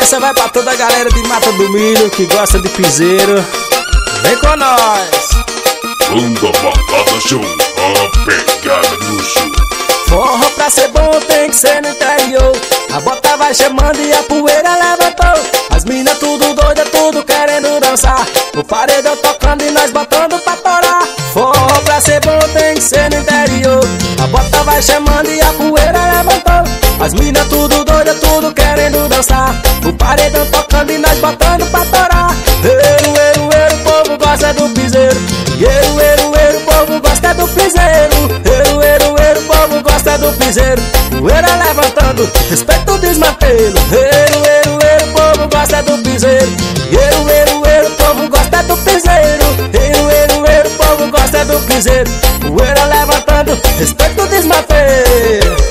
Essa vai pra toda a galera de Mata do Milho que gosta de piseiro. Vem com nós! Banda Balada Show, a pegada do show. Forró pra ser bom tem que ser no interior. A bota vai chamando e a poeira levantou. As minas tudo doida, tudo querendo dançar. O paredão tocando e nós botando pra torar. Forró pra ser bom tem que ser no interior. A bota vai chamando e a poeira levantou. As minas tudo doida, tudo querendo dançar. O paredão tocando e nós botando pra torar. Eiro, eiro, eiro, o povo gosta do piseiro. Eiro, eiro, eiro, o povo gosta do piseiro. Eiro, eiro, eiro, o povo gosta do piseiro. Poeira levantando, respeito o desmantelo. Eiro, eiro, eiro, o povo gosta do piseiro. Eiro, eiro, eiro, o povo gosta do piseiro. Eiro, eiro, eiro, o povo gosta do piseiro. Poeira levantando, respeito o desmantelo.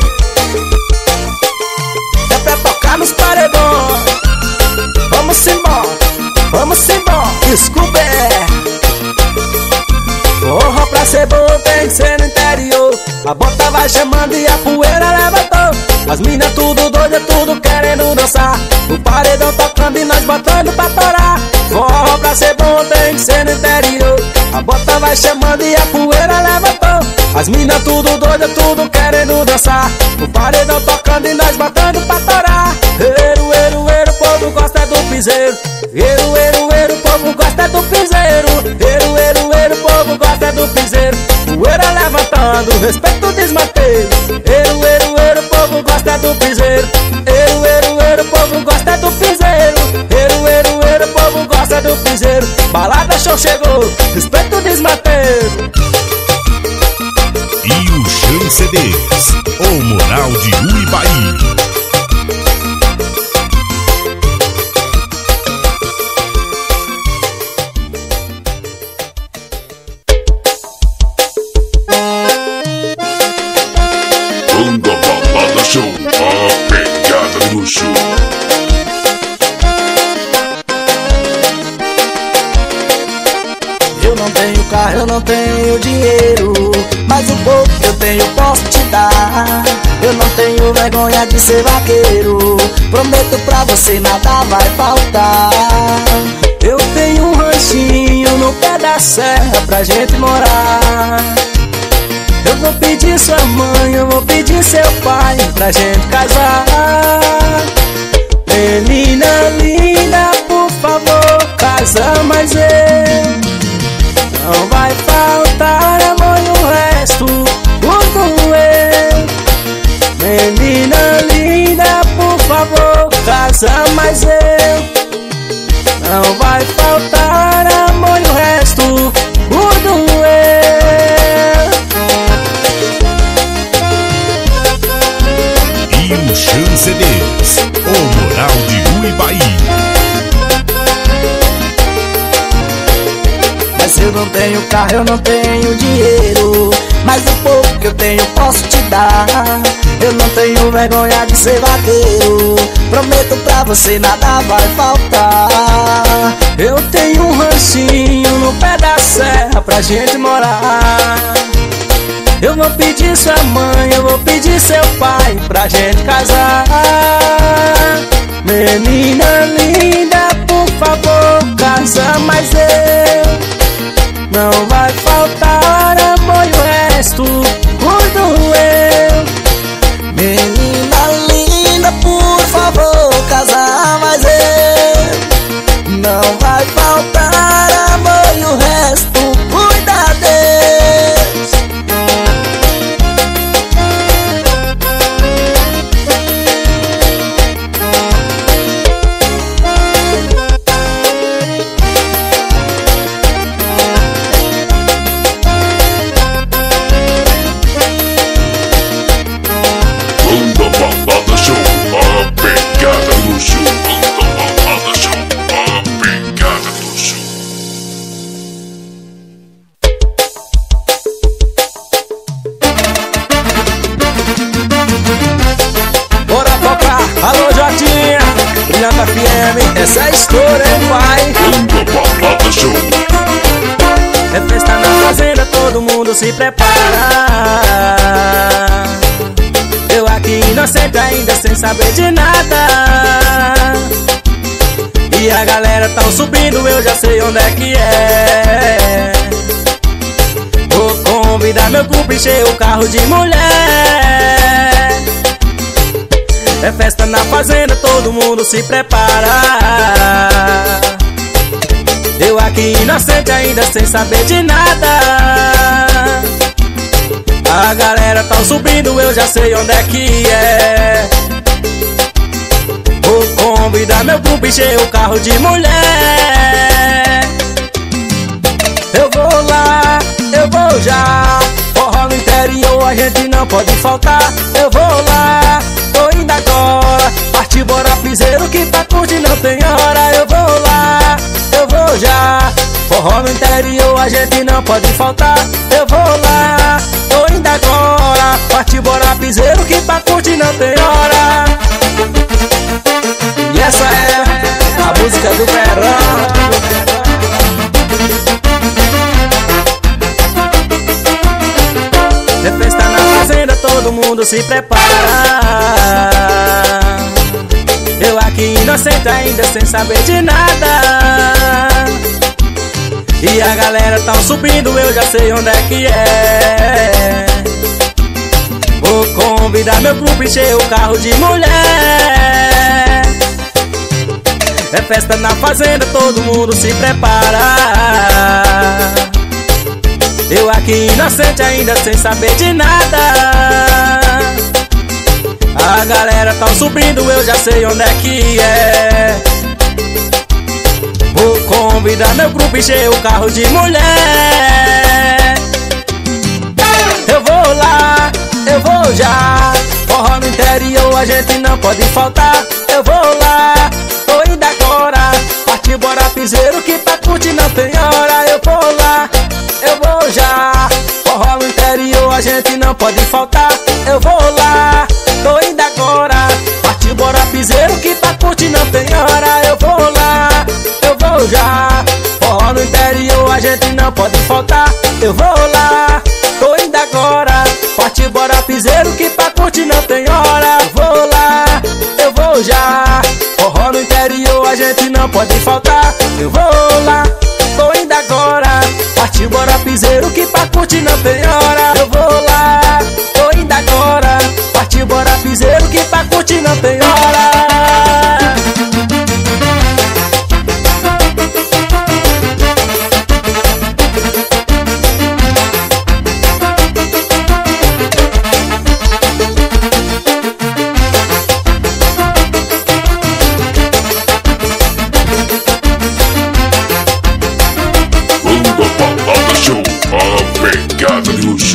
É pra tocar nos paredões. Vamos embora, vamos embora. Desculpe. Forró pra ser bom tem que ser no interior. A bota vai chamando e a poeira levantou. As minas tudo doida, tudo querendo dançar. O paredão tocando e nós botando pra torar. Forró pra ser bom tem que ser no interior. A bota vai chamando e a poeira levantou. As minas tudo doida, tudo querendo dançar. O paredão tocando e nós botando pra torar. Eiro, eiro, eiro, o povo gosta do piseiro. Eiro, eiro, eiro, o povo gosta do piseiro. Eiro, eiro, eiro, o povo gosta do piseiro. Poeira levantando, respeito o desmantelo. Eiro, eiro, eiro, o povo gosta do piseiro. Eiro, eiro, eiro, o povo gosta do piseiro. Eiro, eiro, eiro, o povo gosta do piseiro. Balada Show chegou, respeito o desmantelo. E o Chan CDs, o Moral de Uibaí. Banda Balada Show, a pegada do show. Eu não tenho carro, eu não tenho dinheiro, mas o pouco que eu tenho posso te dar. Eu não tenho vergonha de ser vaqueiro, prometo pra você nada vai faltar. Eu tenho um ranchinho no pé da serra pra gente morar. Eu vou pedir sua mãe, eu vou pedir seu pai pra gente casar. Menina linda, por favor, casa mais eu. Não vai faltar amor e o resto tudo eu. Menina linda, por favor, casa mais eu. Não vai faltar amor e o resto tudo eu. E o Chan CDs, o Moral de Uibaí. Mas eu não tenho carro, eu não tenho dinheiro, mas o pouco que eu tenho posso te dar. Eu não tenho vergonha de ser vaqueiro, prometo pra você nada vai faltar. Eu tenho um ranchinho no pé da serra pra gente morar. Eu vou pedir sua mãe, eu vou pedir seu pai pra gente casar. Menina linda, por favor, casa mais eu. Não vai faltar amor e o resto cuido eu. Menina linda, por favor, casa mais eu. Não vai faltar amor e o resto cuida Deus. Banda Balada Show, a pegada do show. Banda Balada Show, a pegada do show. Bora tocar, alô Jotinha, Brilhante FM, essa é a história, hein, pai? Banda Balada Show. É festa na fazenda, todo mundo se prepara. Eu aqui inocente ainda sem saber de nada. E a galera tão subindo, eu já sei onde é que é. Vou convidar meu grupo, encher o carro de mulher. É festa na fazenda, todo mundo se prepara. Eu aqui inocente ainda sem saber de nada. A galera tá subindo, eu já sei onde é que é. Vou convidar meu grupo, encher o carro de mulher. Eu vou lá, eu vou já. Forró no interior a gente não pode faltar. Eu vou lá, tô indo agora. Parti, bora piseiro que pra curtir não tem hora. Eu vou lá, eu vou já. Forró no interior a gente não pode faltar. Eu vou lá, tô indo agora. Parti, bora piseiro que pra curtir não tem hora. E essa é a música do verão. É festa na fazenda, todo mundo se prepara. Eu aqui inocente ainda sem saber de nada. E a galera tão subindo, eu já sei onde é que é. Vou convidar meu grupo, encher o carro de mulher. É festa na fazenda, todo mundo se prepara. Eu aqui inocente ainda sem saber de nada. A galera tão subindo, eu já sei onde é que é. Vou convidar meu grupo, encher o carro de mulher. Eu vou lá, eu vou já. Forró no interior a gente não pode faltar. Eu vou lá, tô indo agora. Parti, bora piseiro que pra curtir não tem hora. Eu vou lá, eu vou já. Forró no interior a gente não pode faltar. Eu vou lá, tô indo agora. Parti, bora piseiro que pra curtir não tem hora. Eu vou lá, eu vou já. Forró no interior a gente não pode faltar. Eu vou lá, tô indo agora. Parti, bora piseiro que pra curtir não tem hora. Eu vou lá, eu vou já. Forró no interior a gente não pode faltar. Eu vou lá, tô indo agora. Parti, bora piseiro que pra curtir não tem hora. Eu vou lá, tô indo agora. Parti, bora piseiro que pra curtir não tem hora. Pegada de luxo.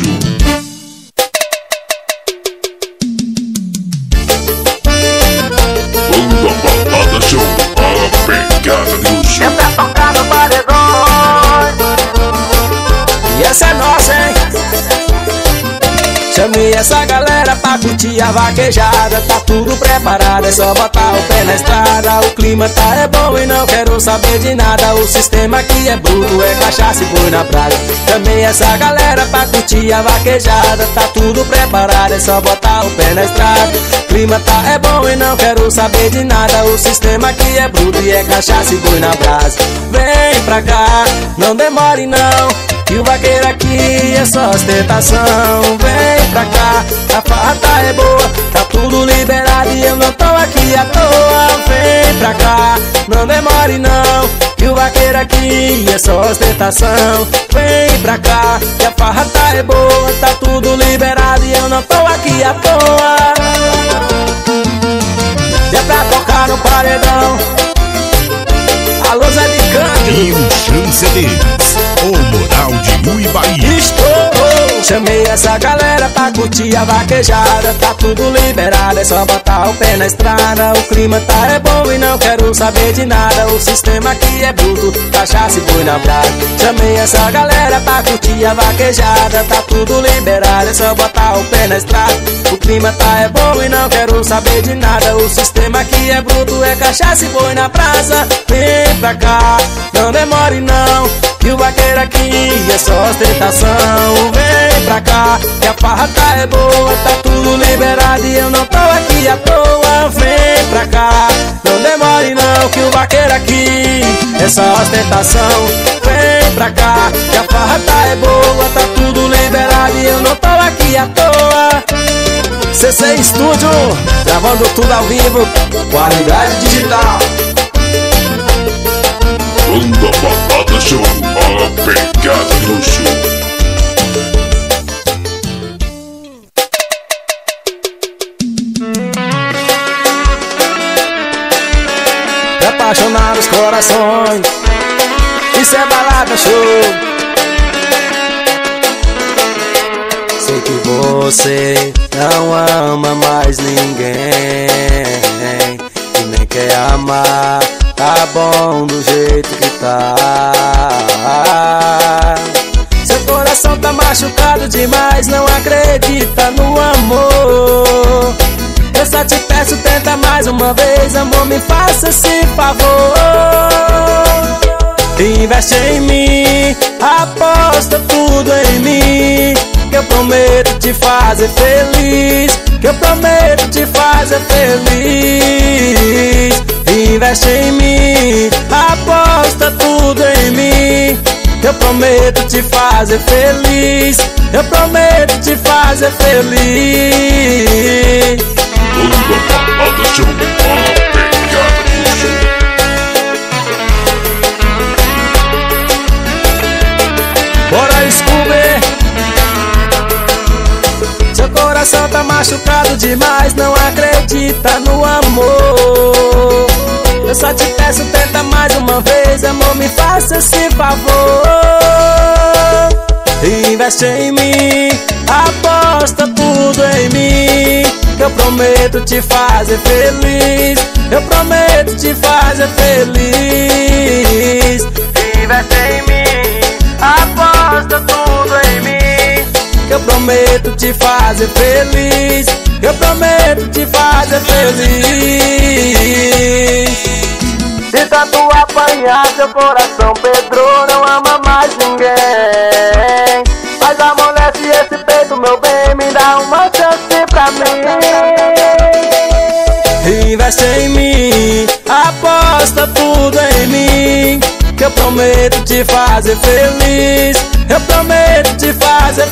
Banda Balada Show, a pegada de luxo. É pra tocar no paredão. E essa é nossa, hein? Chamei essa galera pra curtir a vaquejada. Tá tudo preparado, é só botar o pé na estrada. O clima tá é bom e não quero saber de nada. O sistema aqui é bruto, é cachaça e boi na praia. Chamei essa galera pra curtir a vaquejada. Tá tudo preparado, é só botar o pé na estrada. O clima tá é bom e não quero saber de nada. O sistema aqui é bruto e é cachaça e boi na brasa. Vem pra cá, não demore não, que o vaqueiro aqui é só ostentação. Vem pra cá, a farra tá é boa, tá tudo liberado e eu não tô aqui à toa. Vem pra cá, não demore não, que o vaqueiro aqui é só ostentação. Vem pra cá, que a farra tá é boa, tá tudo liberado e eu não tô aqui à toa. E é pra tocar no paredão. Alô Zé de Cândido E o Chanceleiros, o Moral de Ui Bahia. Estou, chamei essa galera pra curtir a vaquejada. Tá tudo liberado, é só botar o pé na estrada. O clima tá é bom e não quero saber de nada. O sistema aqui é bruto, cachaça e boi na brasa. Chamei essa galera pra curtir a vaquejada. Tá tudo liberado, é só botar o pé na estrada. O clima tá é bom e não quero saber de nada. O sistema aqui é bruto, é cachaça e boi na brasa. Vem pra cá, não demore não, que o vaqueiro aqui é só ostentação. Vem pra cá, que a farra tá é boa, tá tudo liberado e eu não tô aqui à toa. Vem pra cá, não demore não, que o vaqueiro aqui essa ostentação. Vem pra cá, que a farra tá é boa, tá tudo liberado e eu não tô aqui à toa. CC Studio, gravando tudo ao vivo, qualidade digital. Banda Balada Show, a pegada no show. Apaixonar os corações, isso é Balada Show. Sei que você não ama mais ninguém e nem quer amar, tá bom do jeito que tá. Seu coração tá machucado demais, não acredita no amor. Eu só te peço, tenta mais uma vez, amor, me faça esse favor. Investe em mim, aposta tudo em mim, que eu prometo te fazer feliz, que eu prometo te fazer feliz. Investe em mim, aposta tudo em mim, que eu prometo te fazer feliz, eu prometo te fazer feliz. Banda Balada Show, a pegada no show. Bora, Scooby! Seu coração tá machucado demais, não acredita no amor. Eu só te peço, tenta mais uma vez, amor, me faça esse favor. Investe em mim, aposta tudo em mim, que eu prometo te fazer feliz, eu prometo te fazer feliz. Investe em mim, aposta tudo em mim, que eu prometo te fazer feliz, eu prometo te fazer feliz. Se tanto apanhar seu coração, Pedro não ama mais ninguém. Mas amolece esse peito, meu bem, me dá uma chance pra mim. Investe em mim, aposta tudo em mim, que eu prometo te fazer feliz, eu prometo te fazer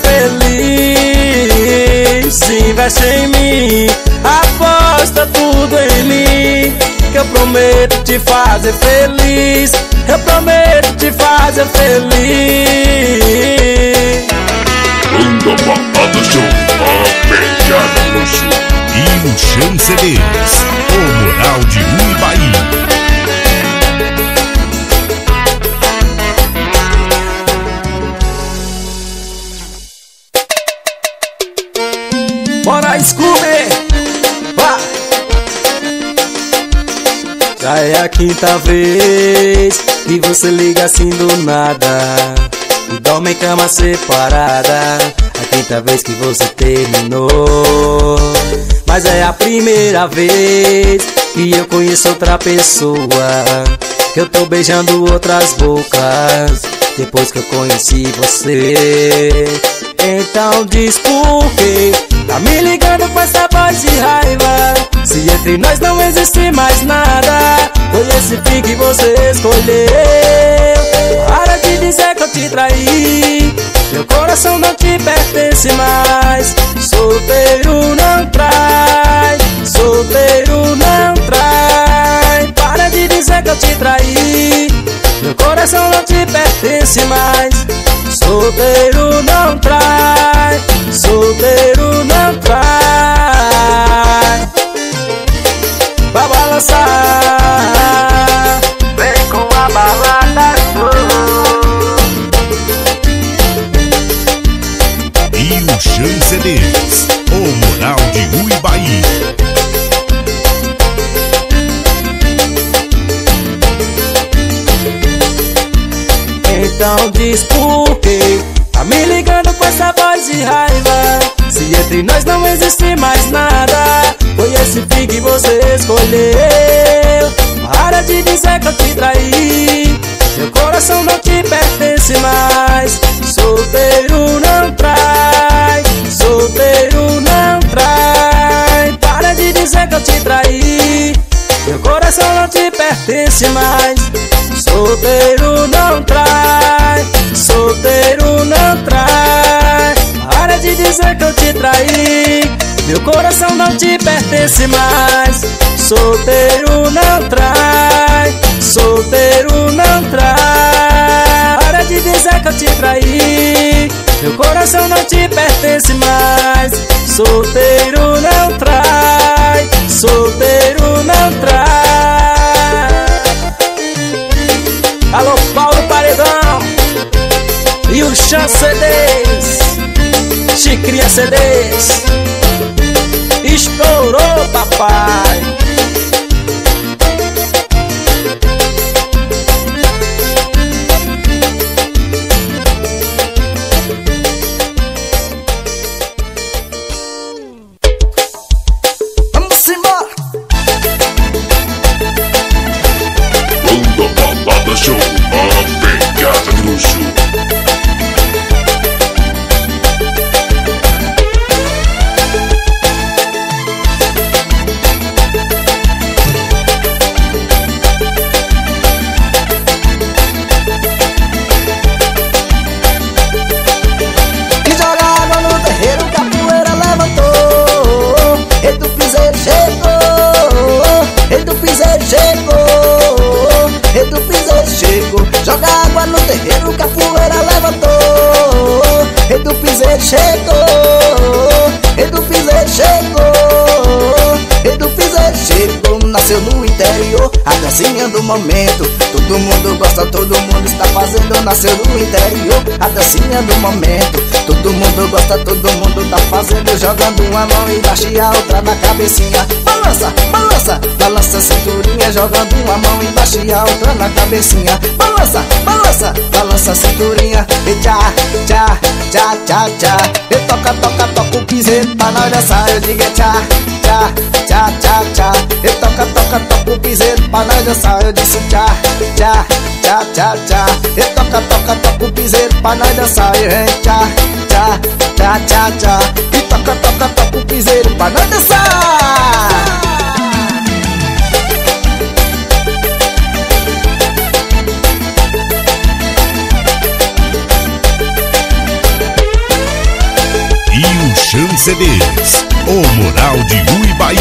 feliz. Investe em mim, aposta tudo em mim, que eu prometo te fazer feliz, eu prometo te fazer feliz. Banda Balada Show, a pegada no show. E o Chão CDs, o Moral de Uibaí. Bora, Scooby! Vá! Já é a quinta vez que você liga assim do nada e dorme em cama separada. A quinta vez que você terminou, mas é a primeira vez que eu conheço outra pessoa, que eu tô beijando outras bocas depois que eu conheci você. Então diz por quê tá me ligando com essa voz de raiva, se entre nós não existe mais nada. Foi esse fim que você escolheu. Para de dizer que eu te traí, meu coração não te pertence mais. Solteiro não trai, solteiro não trai. Para de dizer que eu te traí, meu coração não te pertence mais. Solteiro não trai, solteiro não trai. Vai balançar, vem com a balada show. E o Chão CDs, o Moral de Uibaí. Então diz por quê tá me ligando com essa voz de raiva, se entre nós não existe mais nada. Foi esse fim que você escolheu. Para de dizer que eu te traí, meu coração não te pertence mais. Solteiro não trai, solteiro não trai. Para de dizer que eu te traí, meu coração não te pertence mais. Solteiro solteiro não trai, solteiro não trai. Para de dizer que eu te traí, meu coração não te pertence mais. Solteiro não trai, solteiro não trai. Para de dizer que eu te traí, meu coração não te pertence mais. Solteiro não trai, solteiro não trai. Alô, Paulo Paredão e o Chan CDs, Chicrinha CDs. Estourou, papai. Vamos embora. Banda Balada Show, a pegada do luxo. Joga água no terreiro, capoeira levantou. Rei do piseiro chegou, rei do piseiro chegou, rei do piseiro chegou. Nasceu no interior, a dancinha do momento. Todo mundo gosta, todo mundo está fazendo. Nasceu no interior, a dancinha do momento. Todo mundo gosta, todo mundo tá fazendo. Jogando uma mão embaixo e a outra na cabecinha. Balança, balança, balança a cinturinha. Jogando uma mão embaixo e a outra na cabecinha. Balança, balança, balança a cinturinha. E tchá, tchá, tchá, tchá, tchá. E toca, toca, toca o piseiro pra nós dançar. Eu digo tchá, tchá, tchá, tchá, tchá. E toca, toca, toca o piseiro pra nós dançar. Eu disse tchá, tchá, tchá, tchá, tchá. E toca, toca, toca o piseiro pra nós dançar. E vem tchá, tchá, tchá, tchá, tchá. E toca, toca, toca o piseiro pra nós dançar. E o Chan CDs, o Moral de Uibaí.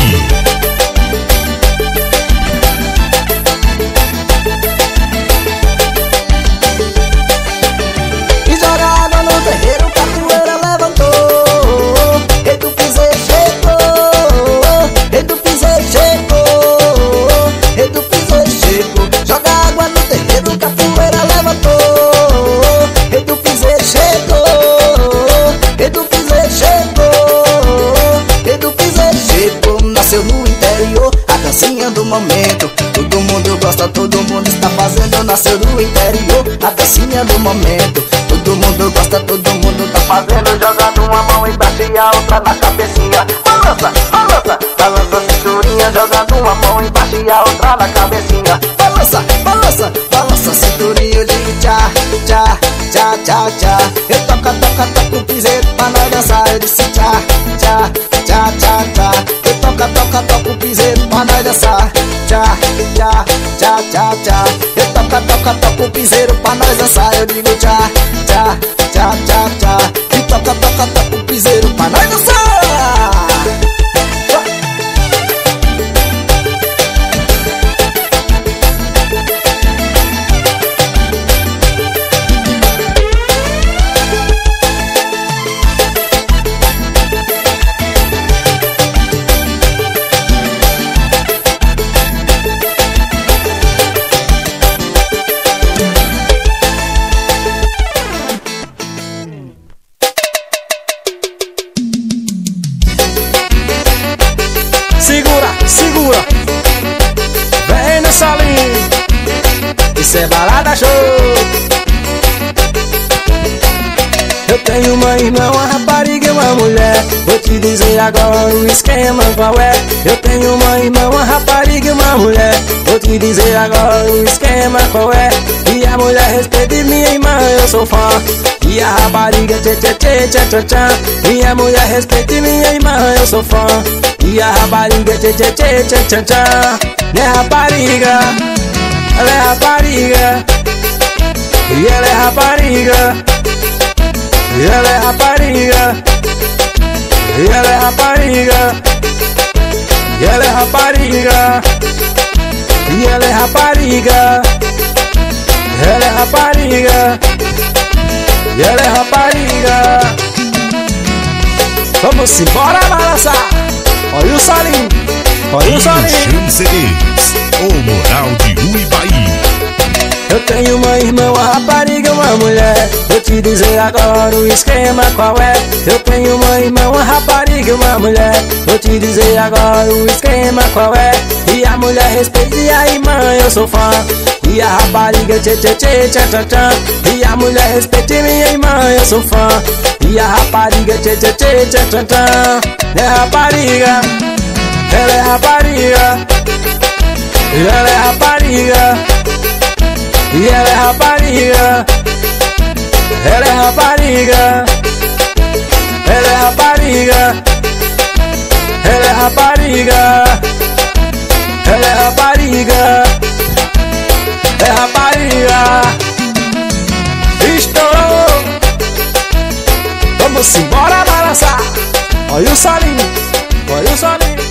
E jogaram no terreiro, capoeira levantou. Rei do piseiro chegou, rei do piseiro chegou, rei do piseiro chegou. Joga água no terreiro, capoeira levantou. Rei do piseiro chegou, rei do piseiro chegou, rei do piseiro chegou. Nasceu no interior, a dancinha do momento. Todo mundo gosta, todo mundo está fazendo. Nasceu no interior, a dancinha do momento. Todo mundo gosta, todo mundo tá fazendo. Jogando uma mão embaixo e a outra na cabecinha. Balança, balança, balança a cinturinha. Jogando uma mão embaixo e a outra na cabecinha. Balança, balança, balança a cinturinha. Eu digo tchá, tchá, tchá, tchá, tchá. Eu toca, toca, toca o piseiro pra nós dançar. Eu disse tchá, tchá, tchá, tchá, tchá. Eu toca, toca, toca o piseiro pra nós dançar. Tchá, tchá, tchá, tchá, tchá. Eu toca, toca, toca o piseiro pra nós dançar. Eu digo tchá, tchá, tchá, tchá, tchá. E toca, toca, toca o piseiro pra nós dançar. Segura, segura, vem no solinho, isso é balada show. Eu tenho uma irmã, uma rapariga e uma mulher. Vou te dizer agora o esquema qual é. Eu tenho uma irmã, uma rapariga e uma mulher. Vou te dizer agora o esquema qual é. E a mulher respeita minha irmã, eu sou fã. E a rapariga tchê tchê tchê tchê tchê tchê. E a mulher respeita minha irmã, eu sou fã. E a rapariga tchê tchê tchê tchê tchê tchê. Minha rapariga, ela é rapariga. E ela é rapariga. E ela é rapariga. E ela é rapariga. E ela é rapariga. E ela é rapariga. Ela é rapariga. E ela é rapariga. Vamos embora balançar. Olha o Salim. Olha o Salim. Chão CDs, o Moral de Uibaí. Eu tenho uma irmã, uma rapariga, uma mulher. Vou te dizer agora o esquema qual é. Eu tenho uma irmã, uma rapariga, uma mulher. Vou te dizer agora o esquema qual é. E a mulher respeita e a irmã eu sou fã. E a rapariga tchê tchê tchê tchê tchê tchê. E a mulher respeita e minha irmã eu sou fã. E a rapariga tchê tchê tchê tchê tchê tchê. É rapariga. Ela é rapariga. E ela é rapariga. E ela é rapariga. Ela é rapariga. Ela é rapariga. Ela é rapariga. Ela é rapariga. É rapariga. Estourou. Vamos embora balançar. Olha o Salim. Olha o Salim.